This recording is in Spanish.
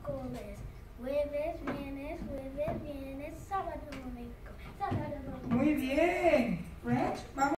miércoles, jueves, viernes, sábado, domingo, sábado, domingo. Muy bien. French, vamos.